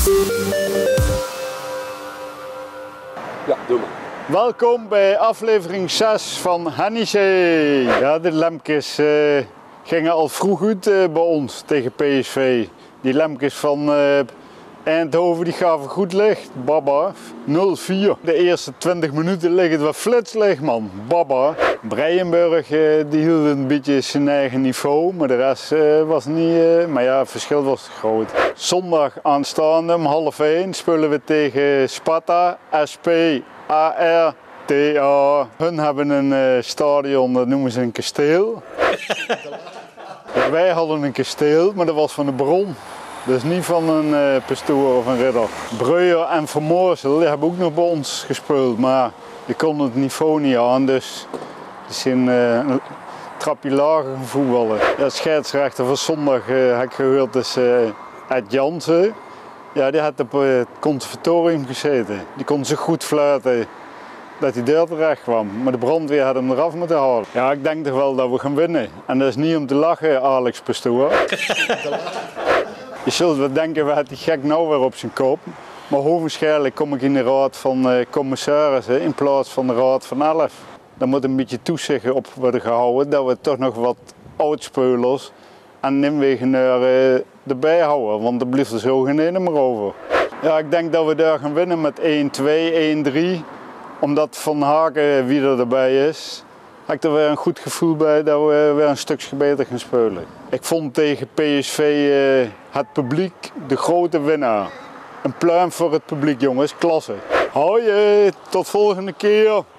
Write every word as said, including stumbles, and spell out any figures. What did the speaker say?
Ja, doe maar. Welkom bij aflevering zes van Hennezee. Ja, de Lemkes uh, gingen al vroeg goed uh, bij ons tegen P S V. Die Lemkes van uh, Eindhoven die gaven goed licht. Baba, nul vier. De eerste twintig minuten liggen het wel flitslicht, man. Baba. Breienburg uh, die hield een beetje zijn eigen niveau, maar de rest uh, was niet. Uh, maar ja, het verschil was groot. Zondag aanstaande om half één spelen we tegen Sparta, S P A R T A. Hun hebben een uh, stadion, dat noemen ze een kasteel. Ja, wij hadden een kasteel, maar dat was van de Bron. Dus niet van een uh, pastoor of een ridder. Breuer en Vermoorsel die hebben ook nog bij ons gespeeld, maar die konden het niveau niet aan, dus die zijn uh, een trapje lager gaan voetballen. Ja, scheidsrechter van zondag uh, heb ik gehoord is uh, Ed Jansen. Ja, die had op het conservatorium gezeten. Die kon zo goed fluiten dat hij daar terecht kwam. Maar de brandweer had hem eraf moeten halen. Ja, ik denk toch wel dat we gaan winnen. En dat is niet om te lachen, Alex Pastoor. Je zult wel denken, wat die gek nou weer op zijn kop. Maar hoogwaarschijnlijk kom ik in de raad van uh, commissarissen in plaats van de raad van elf. Daar moet een beetje toezicht op worden gehouden dat we toch nog wat oudspelers en Nimwegenaren erbij houden, want er blijft er zo geen ene meer over. Ja, ik denk dat we daar gaan winnen met één twee, één drie. Omdat Van Haken wie er erbij is, heb ik er weer een goed gevoel bij dat we weer een stukje beter gaan spelen. Ik vond tegen P S V uh, het publiek de grote winnaar. Een pluim voor het publiek, jongens, klasse. Hoi, tot volgende keer.